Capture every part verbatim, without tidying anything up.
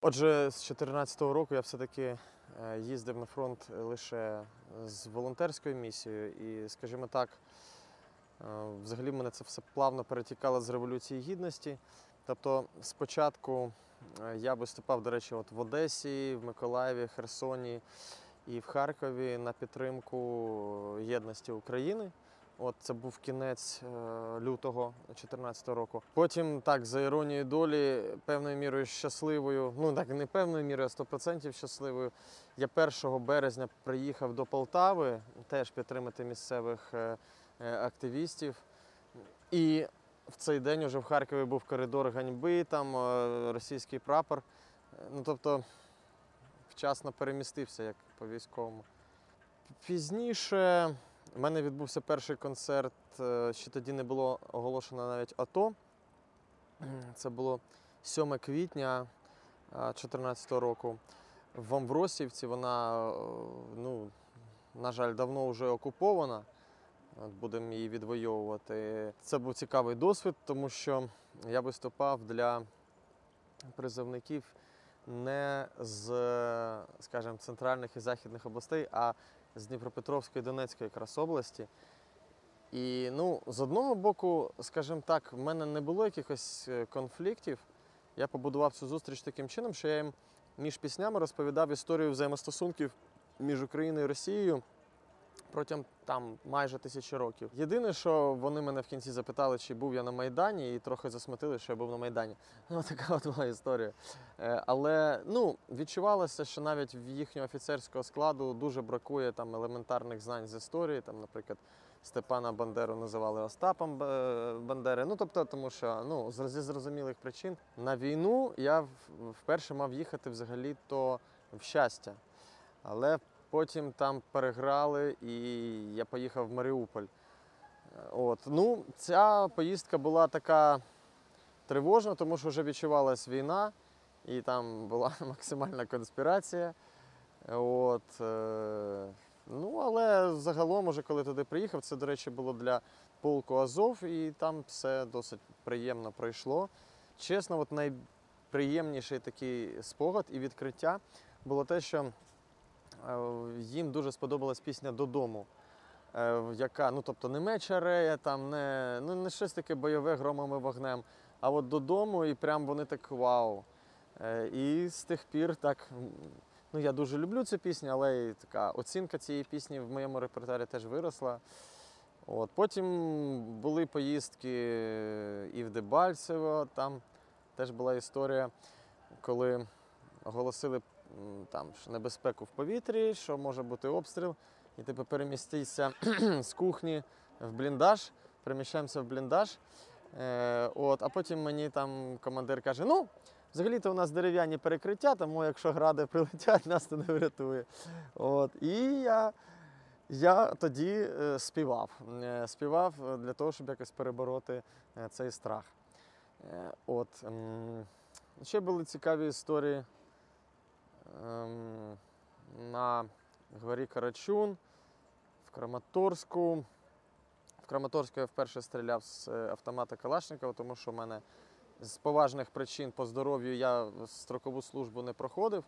Отже, з дві тисячі чотирнадцятого року я все-таки їздив на фронт лише з волонтерською місією. І, скажімо так, взагалі в мене це все плавно перетікало з Революції Гідності. Тобто спочатку я виступав, до речі, от в Одесі, в Миколаєві, Херсоні і в Харкові на підтримку єдності України. От це був кінець лютого дві тисячі чотирнадцятого року. Потім, так, за іронією долі, певною мірою щасливою, ну так не певною мірою, а сто відсотків щасливою, я першого березня приїхав до Полтави, теж підтримати місцевих активістів. І в цей день уже в Харкові був коридор ганьби, там російський прапор. Ну, тобто, вчасно перемістився, як по військовому. Пізніше у мене відбувся перший концерт, ще тоді не було оголошено навіть АТО. Це було сьоме квітня дві тисячі чотирнадцятого року. В Амвросіївці вона, ну, на жаль, давно вже окупована. Будемо її відвоювати. Це був цікавий досвід, тому що я виступав для призовників не з, скажімо, центральних і західних областей, а з Дніпропетровської, Донецької якраз області. І, ну, з одного боку, скажімо так, в мене не було якихось конфліктів. Я побудував цю зустріч таким чином, що я їм між піснями розповідав історію взаємостосунків між Україною і Росією протягом там майже тисячі років. Єдине, що вони мене в кінці запитали, чи був я на Майдані, і трохи засмутили, що я був на Майдані. Ну, така от була історія. Але, ну, відчувалося, що навіть в їхнього офіцерського складу дуже бракує там елементарних знань з історії. Там, наприклад, Степана Бандеру називали Остапом Бандери. Ну, тобто, тому що, ну, зі зрозумілих причин. На війну я вперше мав їхати взагалі-то в Щастя. Але потім там переграли, і я поїхав в Маріуполь. От. Ну, ця поїздка була така тривожна, тому що вже відчувалась війна, і там була максимальна конспірація. От. Ну, але загалом, уже коли туди приїхав, це, до речі, було для полку Азов, і там все досить приємно пройшло. Чесно, от найприємніший такий спогад і відкриття було те, що їм дуже сподобалась пісня «Додому», яка, ну, тобто не «Меч Арея», там, не, ну, не щось таке бойове громом і вогнем, а от «Додому», і прям вони так вау. І з тих пір так, ну, я дуже люблю цю пісню, але і така оцінка цієї пісні в моєму репертуарі теж виросла. От. Потім були поїздки і в Дебальцево, там теж була історія, коли оголосили там небезпеку в повітрі, що може бути обстріл, і типу перемістися з кухні в бліндаж, переміщаємося в бліндаж. Е, от, а потім мені там командир каже, ну, взагалі-то у нас дерев'яні перекриття, тому якщо гради прилетять, нас це не врятує. От, і я, я тоді е, співав. Е, співав для того, щоб якось перебороти е, цей страх. Е, от, е, ще були цікаві історії. На горі Карачун, в Краматорську. В Краматорську я вперше стріляв з автомата Калашникова, тому що в мене з поважних причин по здоров'ю я строкову службу не проходив.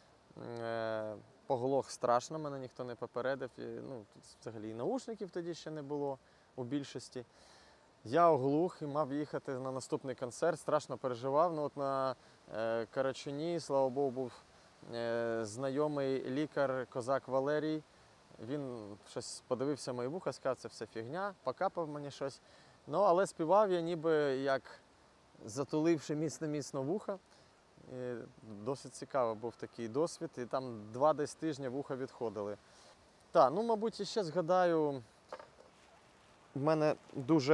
Поглох страшно, мене ніхто не попередив. Ну, тут взагалі і наушників тоді ще не було у більшості. Я оглух і мав їхати на наступний концерт, страшно переживав. Ну, от на Карачуні, слава Богу, був знайомий лікар, козак Валерій. Він щось подивився мої вуха, сказав, це все фігня, покапав мені щось. Ну, але співав я ніби як затуливши міцно-міцно вуха. І досить цікавий був такий досвід. І там два десь тижні вуха відходили. Так, ну, мабуть, і ще згадаю, в мене дуже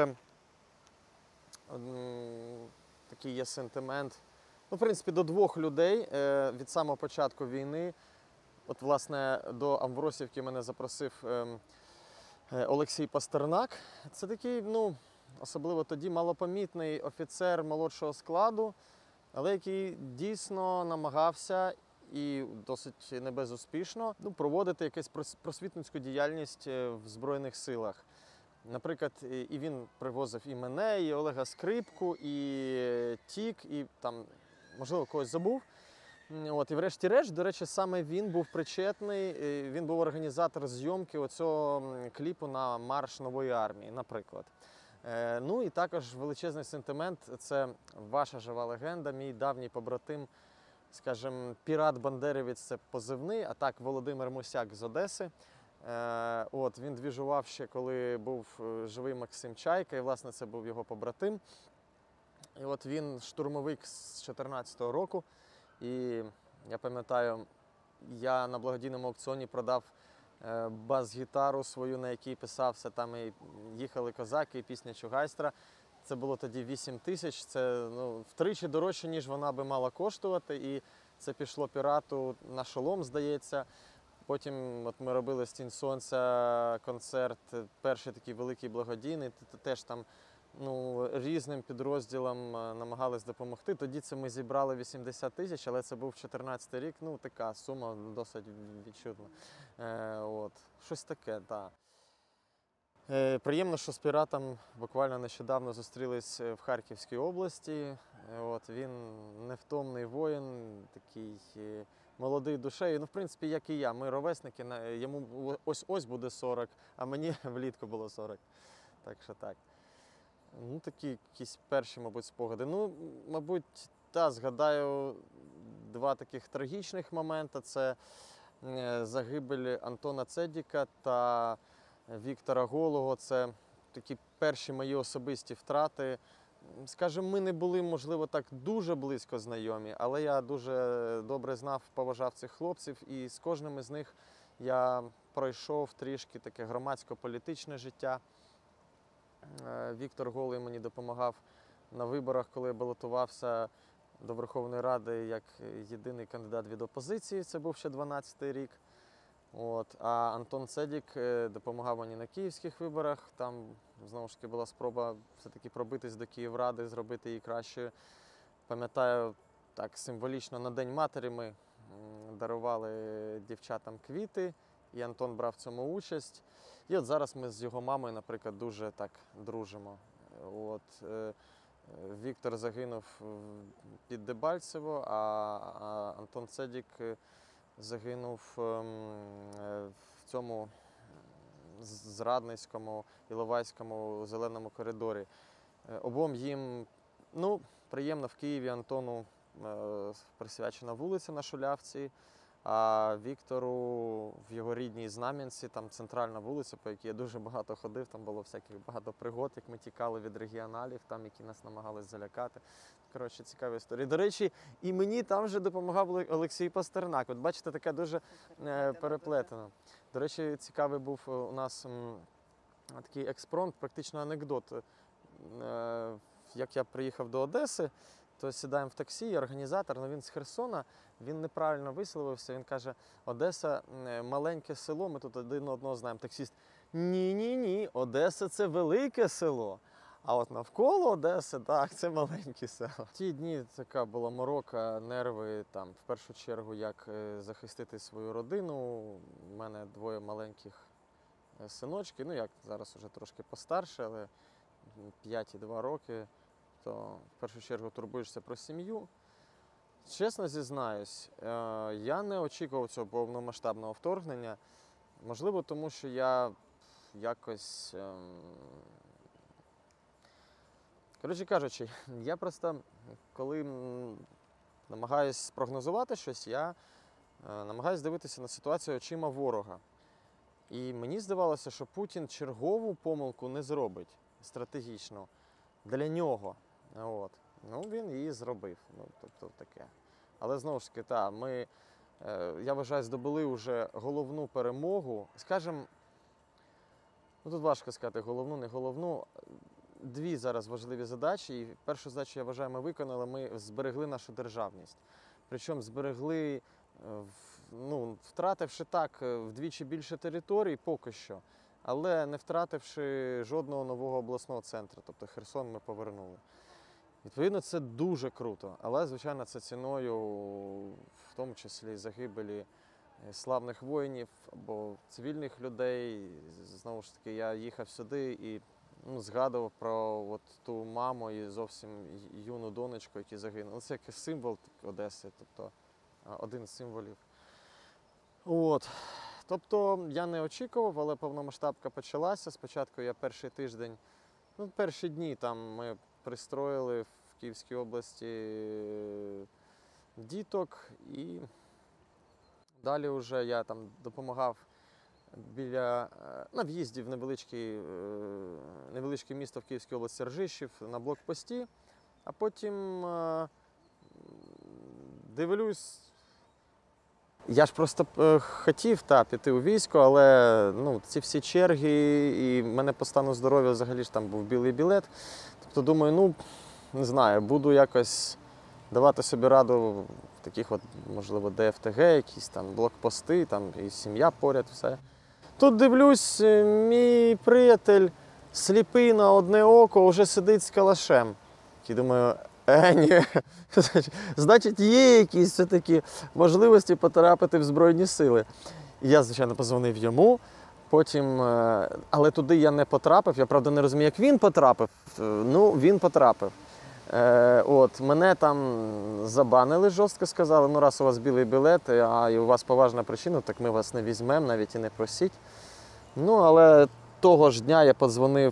м, такий є сентимент. Ну, в принципі, до двох людей е, від самого початку війни. От, власне, до Амвросіївки мене запросив е, е, Олексій Пастернак. Це такий, ну, особливо тоді, малопомітний офіцер молодшого складу, але який дійсно намагався і досить небезуспішно, ну, проводити якусь просвітницьку діяльність в Збройних силах. Наприклад, і він привозив і мене, і Олега Скрипку, і Тік, і там, можливо, когось забув. М, От, і врешті-решт, до речі, саме він був причетний, і він був організатор зйомки оцього м, кліпу на марш нової армії, наприклад. Е, ну і також величезний сентимент це ваша жива легенда, мій давній побратим, скажімо, пірат Бандерівець це позивний, а так Володимир Мусяк з Одеси. Е, от, він двіжував ще, коли був е, живий Максим Чайка, і, власне, це був його побратим. І от він штурмовик з дві тисячі чотирнадцятого року. І я пам'ятаю, я на благодійному аукціоні продав е, бас-гітару свою, на якій писався там і «Їхали козаки», і пісня Чугайстра. Це було тоді вісім тисяч, це ну, втричі дорожче, ніж вона би мала коштувати. І це пішло пірату на шолом, здається. Потім от ми робили з «Тінь сонця» концерт, перший такий великий благодійний, теж там ну, різним підрозділам намагались допомогти. Тоді це ми зібрали вісімдесят тисяч, але це був чотирнадцятий рік, ну така сума досить відчутна. Е, от. Щось таке, так. Е, приємно, що з піратом буквально нещодавно зустрілись в Харківській області. Е, от, він невтомний воїн, такий е, молодий душею. Ну, в принципі, як і я. Ми ровесники, йому ось-ось буде сорок, а мені влітку було сорок. Так що так. Ну, такі якісь перші, мабуть, спогади. Ну, мабуть, та, згадаю два таких трагічних моменти. Це е, загибель Антона Цедіка та Віктора Голого. Це такі перші мої особисті втрати. Скажімо, ми не були, можливо, так дуже близько знайомі, але я дуже добре знав, поважав цих хлопців, і з кожним із них я пройшов трішки таке громадсько-політичне життя. Віктор Голий мені допомагав на виборах, коли я балотувався до Верховної Ради як єдиний кандидат від опозиції, це був ще дванадцятий рік. От. А Антон Цедік допомагав мені на київських виборах. Там, знову ж таки, була спроба все-таки пробитись до Київради, зробити її кращою. Пам'ятаю, так символічно на День матері ми дарували дівчатам квіти, і Антон брав в цьому участь. І от зараз ми з його мамою, наприклад, дуже так дружимо. От, е, Віктор загинув під Дебальцево, а, а Антон Цедік загинув е, в цьому Зрадницькому, Іловайському зеленому коридорі. Обом їм, ну, приємно, в Києві Антону е, присвячена вулиця на Шулявці, а Віктору в його рідній Знам'янці, там центральна вулиця, по якій я дуже багато ходив, там було всяких багато пригод, як ми тікали від регіоналів, там, які нас намагались залякати. Коротше, цікава історія. До речі, і мені там вже допомагав Олексій Пастернак. От бачите, таке дуже е, переплетено. До речі, цікавий був у нас м, такий експромт, практично анекдот. Е, як я приїхав до Одеси, то сідаємо в таксі, і організатор, ну він з Херсона, він неправильно висловився, він каже, Одеса – маленьке село, ми тут один одного знаємо. Таксіст, ні-ні-ні, Одеса – це велике село, а от навколо Одеси, так, це маленьке село. Ті дні така була морока, нерви, там, в першу чергу, як захистити свою родину. У мене двоє маленьких синочки, ну як, зараз вже трошки постарше, але п'ять і два роки. То в першу чергу турбуєшся про сім'ю. Чесно зізнаюсь, я не очікував цього повномасштабного вторгнення. Можливо, тому що я якось... Коротше кажучи, я просто, коли намагаюсь спрогнозувати щось, я намагаюсь дивитися на ситуацію очима ворога. І мені здавалося, що Путін чергову помилку не зробить стратегічно для нього. От. Ну, він її зробив. Ну, тобто таке. Але знову ж таки, та, ми, е, я вважаю, здобули вже головну перемогу. Скажімо, ну тут важко сказати головну, не головну. Дві зараз важливі задачі. І першу задачу, я вважаю, ми виконали, ми зберегли нашу державність. Причому зберегли, ну, втративши так вдвічі більше територій поки що, але не втративши жодного нового обласного центру. Тобто Херсон ми повернули. Відповідно, це дуже круто, але, звичайно, це ціною, в тому числі, загибелі славних воїнів або цивільних людей. Знову ж таки, я їхав сюди і ну, згадував про от ту маму і зовсім юну донечку, які загинули. Це як символ Одеси. Тобто один з символів. От. Тобто я не очікував, але повномасштабка почалася. Спочатку я перший тиждень, ну, перші дні там ми пристроїли в Київській області діток, і далі вже я там допомагав біля, на в'їзді в невеличкий, невеличке місто в Київській області Ржищів на блокпості, а потім дивлюсь. Я ж просто хотів та, піти у військо, але ну, ці всі черги, і в мене по стану здоров'я взагалі ж там був білий білет. Тобто думаю, ну, не знаю, буду якось давати собі раду в таких от, можливо, Де Еф Те Ге, якісь там блокпости, там і сім'я поряд, все. Тут дивлюсь, мій приятель сліпий на одне око, вже сидить з калашем. І думаю, е, ні, значить, є якісь все-таки можливості потрапити в Збройні Сили. І я, звичайно, позвонив йому, потім, але туди я не потрапив, я, правда, не розумію, як він потрапив, ну, він потрапив. От, мене там забанили жорстко, сказали, ну, раз у вас білий білет, а і у вас поважна причина, так ми вас не візьмемо, навіть і не просіть. Ну, але того ж дня я подзвонив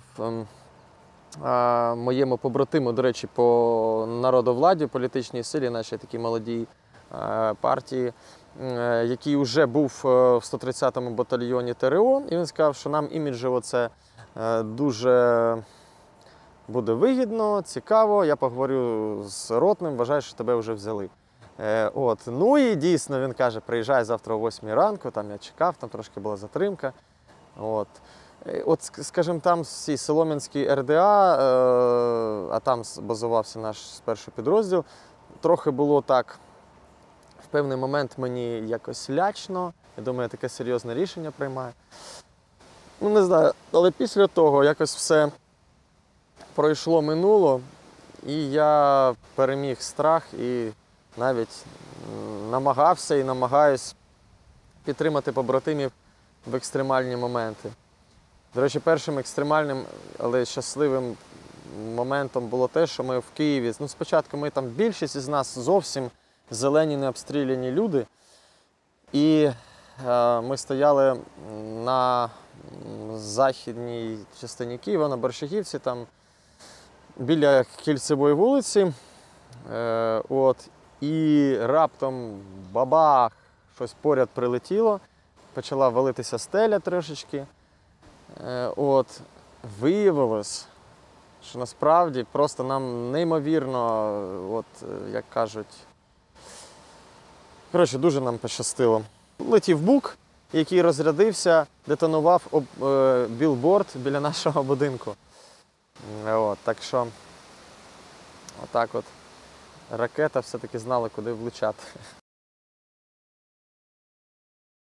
моєму побратиму, до речі, по народовладі, політичній силі, нашій такій молодій партії, який вже був в сто тридцятому батальйоні Те Ре О, і він сказав, що нам іміджево це дуже буде вигідно, цікаво, я поговорю з ротним, вважаю, що тебе вже взяли. От. Ну і дійсно, він каже, приїжджай завтра о восьмій ранку, там я чекав, там трошки була затримка. От. От, скажімо, там в цій Солом'янській Ер Де А, а там базувався наш перший підрозділ, трохи було так, в певний момент мені якось лячно, я думаю, я таке серйозне рішення приймаю. Ну, не знаю, але після того якось все пройшло, минуло, і я переміг страх і навіть намагався і намагаюсь підтримати побратимів в екстремальні моменти. До речі, першим екстремальним, але щасливим моментом було те, що ми в Києві, ну, спочатку ми там, більшість із нас зовсім зелені, необстріляні люди, і е, ми стояли на західній частині Києва, на Борщагівці, там, біля Кільцевої вулиці, е, от, і раптом бабах, щось поряд прилетіло, почала валитися стеля трошечки. Е, от, виявилось, що насправді просто нам неймовірно, от, як кажуть, коротше, дуже нам пощастило. Летів бук, який розрядився, детонував об, е, білборд біля нашого будинку. От, так що, отак от, ракета все-таки знала, куди влучати.